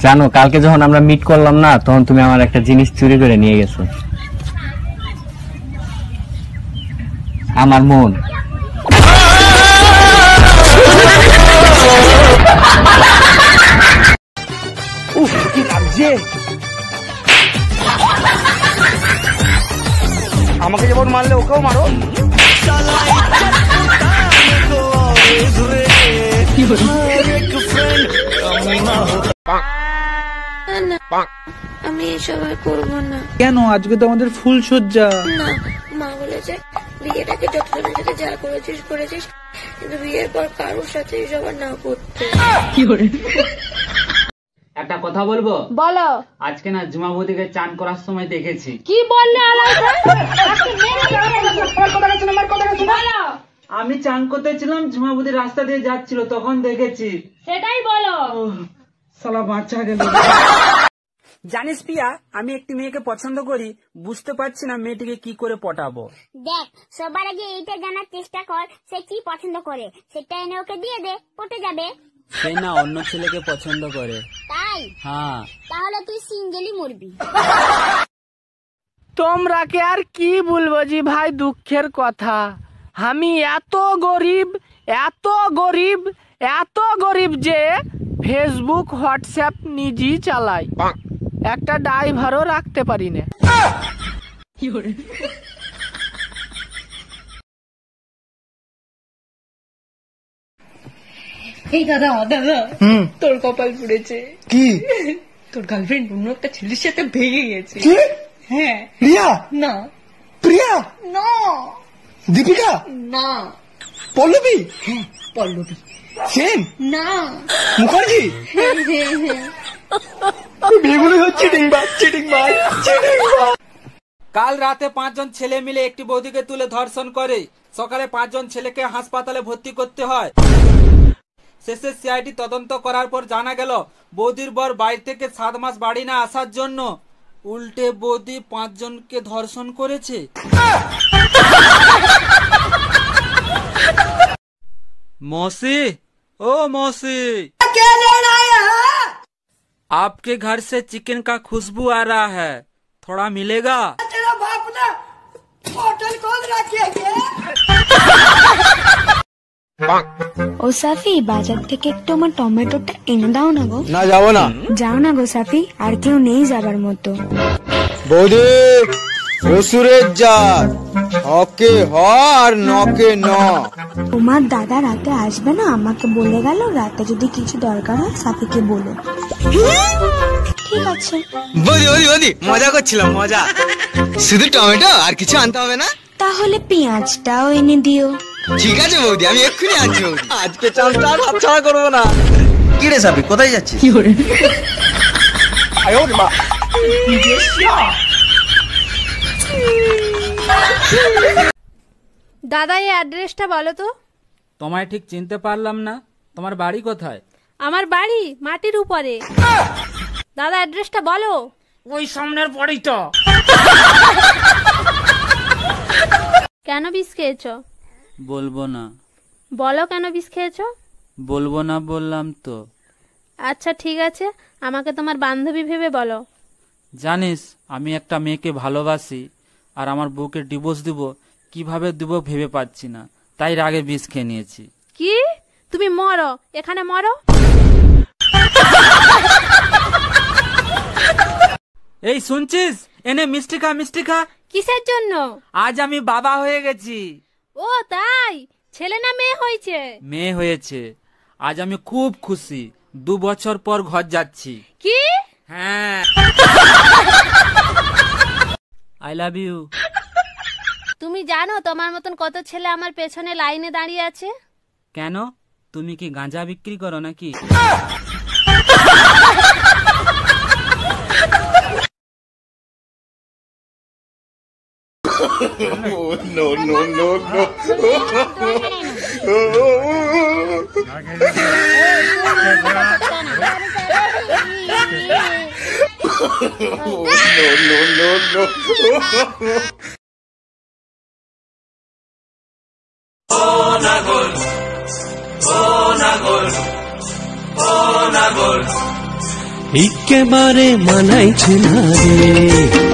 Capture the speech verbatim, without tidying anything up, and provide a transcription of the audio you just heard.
জানো কালকে যখন আমরা মিট করলাম না, তখন তুমি আমার একটা জিনিস চুরি করে নিয়ে গেছো, আমার মন। উফ কি লাগছে, আমাকে যেমন মারলে ওকেও মারো। আমি এসব আর করবো না। কেন? আজকে তো আমাদের ফুল সজ্জা। না, মা বলেছে বিয়েটাকে যতজনের সাথে যা করেছিস করেছিস, কিন্তু বিয়ের পর কারোর সাথে এসব আর না করতে। একটা কথা বলবো? বলো। আজকে না জুমাবতীকে চান করার সময় দেখেছি। কি বললে? আমি চান করতে ছিলাম, জুমাবতী রাস্তা দিয়ে যাচ্ছিল, তখন দেখেছি। সেটাই বলো। শালা বাচ্চা গেল। জানিস পিয়া, আমি একটি মেয়েকে পছন্দ করি, বুঝতে পারছি না মেয়েটিকে কি করে পটাবো। দেখ, সবার আগে এইটা জানার চেষ্টা কর সে কি পছন্দ করে, সেটা এনে ওকে দিয়ে দে, পটে যাবে। সে না অন্য ছেলেকে পছন্দ করে। তাই? হ্যাঁ। তাহলে তুই সিঙ্গেলই মরবি। তোমরা কে আর কি বলবো জি ভাই, দুঃখের কথা। আমি এত গরিব, এত গরিব, এত গরিব যে ফেসবুক হোয়াটসঅ্যাপ নিজেই চালাই, একটা ড্রাইভারও রাখতে পারি না। এই দাদা, দাদা তোর কপাল পুড়েছে। কি? তোর গার্লফ্রেন্ড অন্য একটা ছেলের সাথে ভেঙে গেছে। হ্যাঁ। রিয়া? না। প্রিয়া? না। দীপিকা? না। পল্লবী? হ্যাঁ পল্লবী। সেন? না। মুখার্জি? বেগুনি হচ্ছে চিটিংবাজ, চিটিংবাজ, চিটিংবাজ। কাল রাতে পাঁচজন ছেলে মিলে একটি বৌদিকে তুলে ধর্ষণ করে, সকালে পাঁচজন ছেলেকে হাসপাতালে ভর্তি করতে হয়। শেষে সিআইডি তদন্ত করার পর জানা গেল বৌদির বর বাড়ি থেকে সাত মাস বাড়ি না আসার জন্য উল্টে বৌদি পাঁচজনকে ধর্ষণ করেছে। मौसी, ओ मौसी, आपके घर से चिकन का खुशबू आ रहा है, थोड़ा मिलेगा? तेरा बाप ने होटल खोल रखी है। ও সাফি, বাজার থেকে একটু আমার টমেটোটা এনে দাও না গো। না যাবো না। যাও না গো সাফি, আর কেউ নেই যাবার মতো। বৌদি রসুরের জাত, হকে হ আর নকে ন। তোমার দাদা রাতে আসবে না, আমাকে বলে গেল রাতে যদি কিছু দরকার হয় সাফিকে বলো। ঠিক আছে। বৌদি বৌদি বৌদি মজা করছিলাম, মজা। শুধু টমেটো আর কিছু আনতে হবে না? তাহলে পেঁয়াজটাও এনে দিও। ঠিক আছে বৌদি, আমি এক্ষুনি আনছি বৌদি। আজকে চালটা আর হাতছাড়া করবো না। কি রে সাবি, কোথায় যাচ্ছিস? কি করে? দাদা এই অ্যাড্রেসটা বলো তো। তোমায় ঠিক চিনতে পারলাম না, তোমার বাড়ি কোথায়? আমার বাড়ি মাটির উপরে। দাদা অ্যাড্রেসটা বলো। ওই সামনের বাড়িটা। কেন বিষ খেয়েছো? বলবো না। বলো কেন বিষ খেয়েছো? বলবো না বললাম তো। আচ্ছা ঠিক আছে, আমাকে তোমার বান্ধবী ভেবে বলো। জানিস আমি একটা মেয়েকে ভালোবাসি, আর আমার বউকে ডিভোর্স দিব, কিভাবে দিব ভেবে পাচ্ছি না, তাই রাগে বিষ খেয়ে নিয়েছি। কি? তুমি মরো, এখানে মরো। এই শুনছিস, এনে মিষ্টি খা, মিষ্টি খা। কিসের জন্য? আজ আমি বাবা হয়ে গেছি। ও তাই? ছেলে না মেয়ে হয়েছে? মেয়ে হয়েছে। আজ আমি খুব খুশি, দু বছর পর ঘর যাচ্ছি। কি? হ্যাঁ। I love you. তুমি জানো তোমার মতন কত ছেলে আমার পেছনে লাইনে দাঁড়িয়ে আছে? কেন, তুমি কি গাঁজা বিক্রি করো নাকি? No, no, no, no. No, no, no, no. Oh, Nagol. Oh, Nagol. Oh, Nagol. একেবারে মানাইছে না রে।